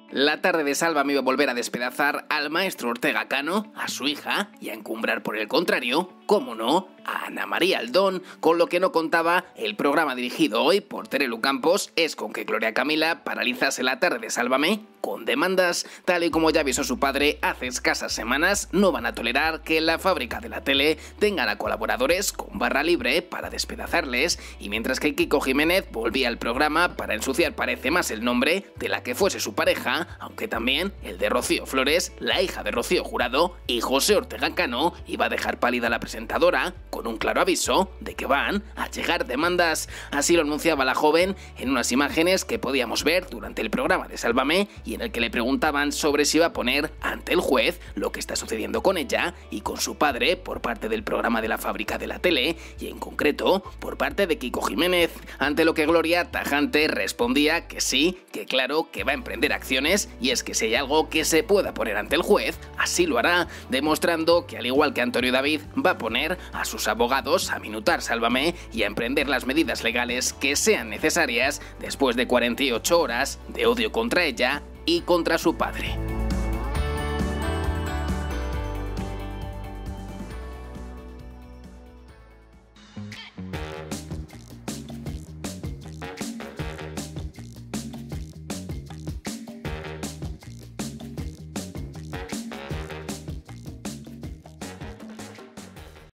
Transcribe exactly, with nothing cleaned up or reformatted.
La tarde de Sálvame iba a volver a despedazar al maestro Ortega Cano, a su hija, y a encumbrar por el contrario, cómo no, a Ana María Aldón, con lo que no contaba el programa dirigido hoy por Terelu Campos es con que Gloria Camila paralizase la tarde de Sálvame con demandas, tal y como ya avisó su padre hace escasas semanas. No van a tolerar que en la fábrica de la tele tengan a colaboradores con barra libre para despedazarles, y mientras que Kiko Jiménez volvía al programa para ensuciar parece más el nombre de la que fuese su pareja, aunque también el de Rocío Flores, la hija de Rocío Jurado, y José Ortega Cano iba a dejar pálida a la presentadora con un claro aviso de que van a llegar demandas. Así lo anunciaba la joven en unas imágenes que podíamos ver durante el programa de Sálvame, y en el que le preguntaban sobre si iba a poner ante el juez lo que está sucediendo con ella y con su padre por parte del programa de la fábrica de la tele, y en concreto por parte de Kiko Jiménez, ante lo que Gloria tajante respondía que sí, que claro, que va a emprender acciones, y es que si hay algo que se pueda poner ante el juez, así lo hará, demostrando que al igual que Antonio David va a poner a sus abogados a minutar Sálvame y a emprender las medidas legales que sean necesarias después de cuarenta y ocho horas de odio contra ella y contra su padre.